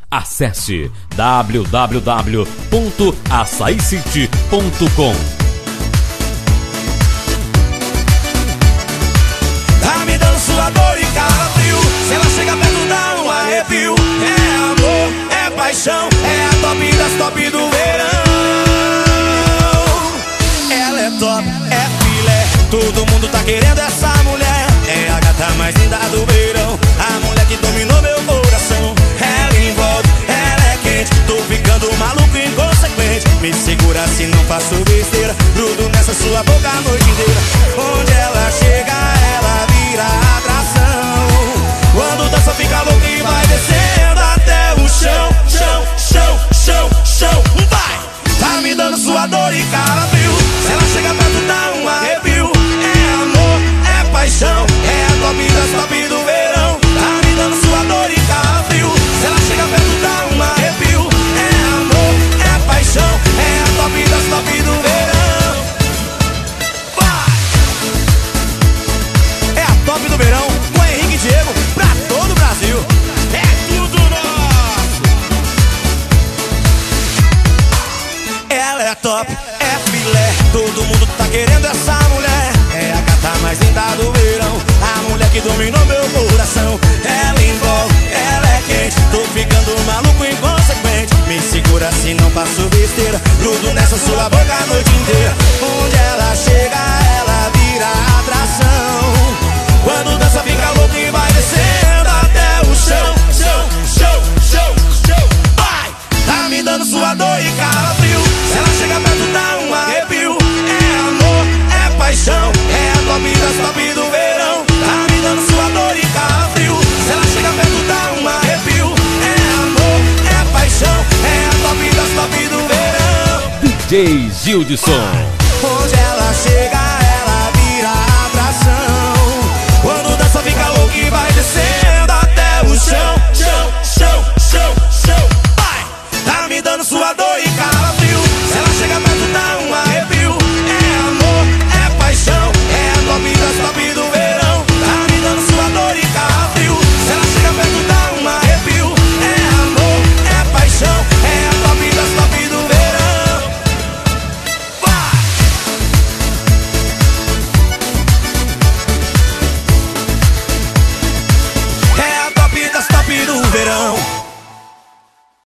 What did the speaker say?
Acesse www.ACAICITY.com. Tá me dando sua dor e calafrio. Se ela chega perto dá um arrepio. É amor, é paixão, é a top das top do verão. Ela é top, é filé, todo mundo tá querendo essa mulher. É a gata mais linda do verão, a mulher que dominou meu coração. Ela envolve, ela é quente, tô ficando maluco e inconsequente. Me segura se não faço besteira, grudo nessa sua boca a noite inteira. Onde ela chega, ela vira atração. Quando dança fica louco e vai descendo até o chão. Chão, chão, chão, chão, vai! Tá me dando sua dor e calafrio. Se ela chega perto dá um arrepio. É amor, é paixão, é a top das top do verão. Tá me dando sua dor e calafrio. Se ela chega perto dá um arrepio. É amor, é paixão, é a top das top do verão. Vai! É a top do verão com Henrique e Diego pra todo o Brasil. É tudo nosso. Ela é top, é filé, todo mundo tá querendo essa mulher. É a gata mais linda do verão, a mulher que dominou meu coração. Ela envolve, ela é quente, tô ficando maluco e inconsequente. Me segura se não faço besteira, grudo nessa sua boca a noite inteira. Onde ela chega, ela vira atração. Quando dança fica louco e vai descendo até o chão. Chão, chão, chão, chão, vai! Tá me dando sua dor e calafrio. Se ela chega perto dá um arrepio. É amor, é paixão, é a top das top do verão. Tá me dando sua dor e calafrio. Se ela chega perto dá um arrepio. É amor, é paixão, é a top das top do verão. DJ Gildson. Onde ela chega